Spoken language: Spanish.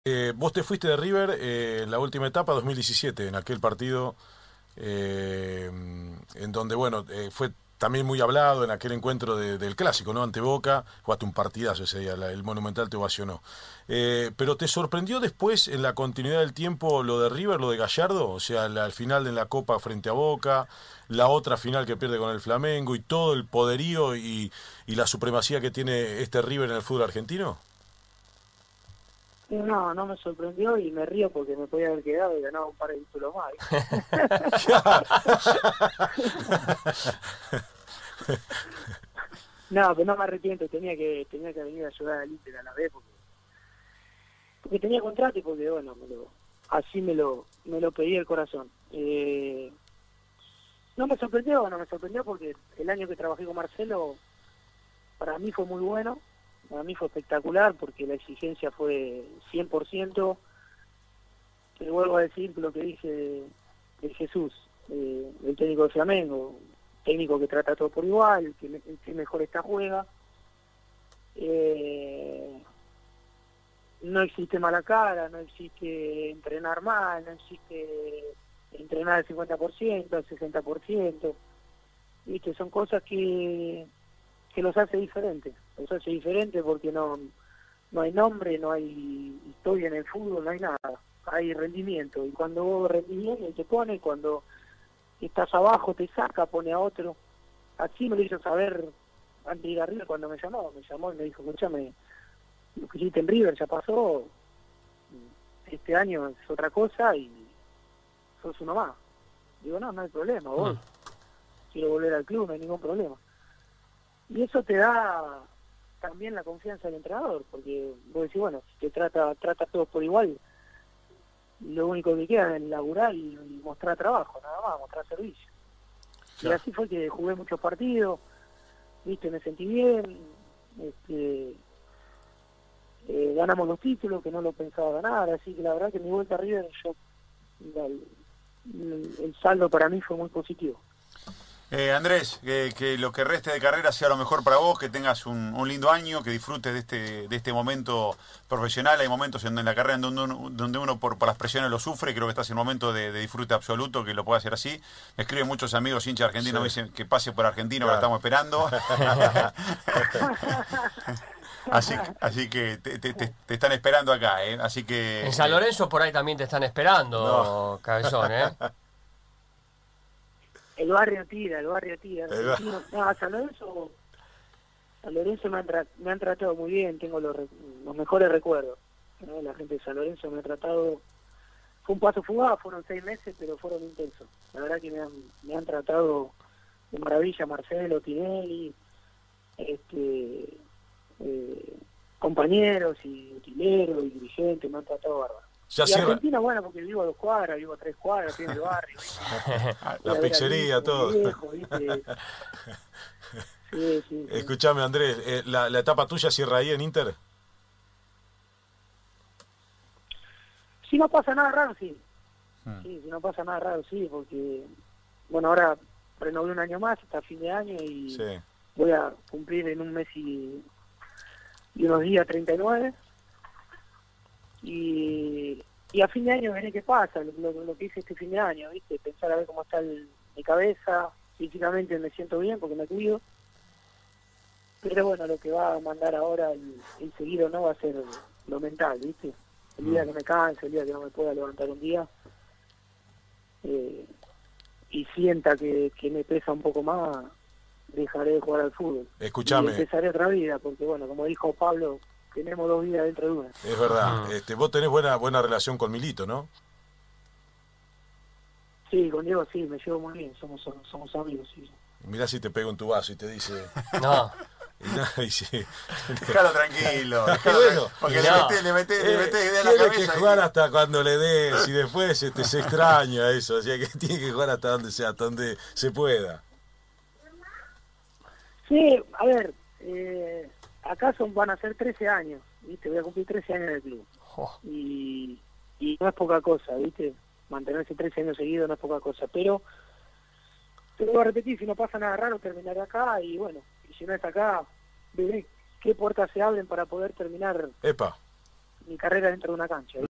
Vos te fuiste de River en la última etapa, 2017, en aquel partido en donde, bueno, fue también muy hablado en aquel encuentro del Clásico, ¿no? Ante Boca, jugaste un partidazo ese día, el Monumental te ovacionó. Pero ¿te sorprendió después, en la continuidad del tiempo, lo de River, lo de Gallardo? O sea, al final en la Copa frente a Boca, la otra final que pierde con el Flamengo y todo el poderío y la supremacía que tiene este River en el fútbol argentino. No, no me sorprendió y me río porque me podía haber quedado y ganado un par de títulos más. No, pero no me arrepiento, tenía que venir a ayudar al Inter a la vez porque tenía contrato y porque bueno, así me lo pedía el corazón. No me sorprendió porque el año que trabajé con Marcelo para mí fue muy bueno, para mí fue espectacular porque la exigencia fue 100%. Te vuelvo a decir lo que dije de Jesús, el técnico de Flamengo, técnico que trata todo por igual, el que mejor está juega. No existe mala cara, no existe entrenar mal, no existe entrenar al 50%, al 60%. ¿Viste? Son cosas que los hace diferentes. Los hace diferentes porque no hay nombre, no hay historia en el fútbol, no hay nada. Hay rendimiento. Y cuando vos rendís bien, te pone, cuando estás abajo, te saca, pone a otro. Así me lo hizo saber antes de ir a River cuando me llamó y me dijo, escúchame, lo que hiciste en River ya pasó, este año es otra cosa y sos uno más. Digo, no hay problema, voy. Quiero volver al club, no hay ningún problema. Y eso te da también la confianza del entrenador, porque vos decís, bueno, si te trata a todos por igual, lo único que queda es laburar y mostrar trabajo, nada más, mostrar servicio. Claro. Y así fue que jugué muchos partidos, viste, me sentí bien, ganamos los títulos que no lo pensaba ganar, así que la verdad que mi vuelta a River, el saldo para mí fue muy positivo. Andrés, que lo que reste de carrera sea lo mejor para vos, que tengas un lindo año, que disfrutes de este momento profesional. Hay momentos en la carrera en donde uno por las presiones lo sufre. Creo que estás en un momento de disfrute absoluto, que lo pueda hacer así. Me escriben muchos amigos hinchas argentinos, me dicen que pase por Argentina, que lo estamos esperando. Así que te están esperando acá, ¿eh? Así que En San Lorenzo por ahí también te están esperando, Cabezón, ¿eh? El barrio tira. No, San Lorenzo me han tratado muy bien, tengo los mejores recuerdos, ¿no? La gente de San Lorenzo me ha tratado, fue un paso fugaz, fueron 6 meses, pero fueron intensos. La verdad que me han tratado de maravilla, Marcelo, Tinelli, compañeros y utileros y dirigentes, me han tratado bárbaro. Ya Y cierra Argentina, bueno, porque vivo a 2 cuadras, vivo a 3 cuadras, estoy en el barrio. la pizzería, todo. Viejo, ¿viste? Sí. Escuchame, Andrés, la etapa tuya cierra ahí en Inter. Si no pasa nada raro, sí. Sí, si no pasa nada raro, sí, porque, bueno, ahora renové un año más, hasta fin de año, y Sí. voy a cumplir en un mes y unos días 39. Y a fin de año veré qué pasa, lo que hice este fin de año, ¿viste? Pensar a ver cómo está mi cabeza, físicamente me siento bien porque me cuido. Pero bueno, lo que va a mandar ahora el seguido no va a ser lo mental, ¿viste? El día que me canse, el día que no me pueda levantar un día, y sienta que me pesa un poco más, dejaré de jugar al fútbol. Escuchame. Y empezaré otra vida, porque bueno, como dijo Pablo, tenemos 2 vidas dentro de una. Es verdad. Vos tenés buena relación con Milito, ¿no? Sí, con Diego sí, me llevo muy bien, somos amigos, sí. Mirá si te pego en tu vaso y te dice... No. Y sí. Déjalo tranquilo. Bueno, Porque no. le metés idea en la Tiene cabeza. que jugar hasta cuando le des y después se extraña eso. O sea que tiene que jugar hasta donde sea, hasta donde se pueda. Sí, a ver, acá van a ser 13 años, ¿viste? Voy a cumplir 13 años en el club. Y no es poca cosa, ¿viste? Mantenerse 13 años seguidos no es poca cosa, pero te lo voy a repetir, si no pasa nada raro, terminaré acá y bueno, y si no es acá, veré qué puertas se abren para poder terminar Epa. mi carrera dentro de una cancha.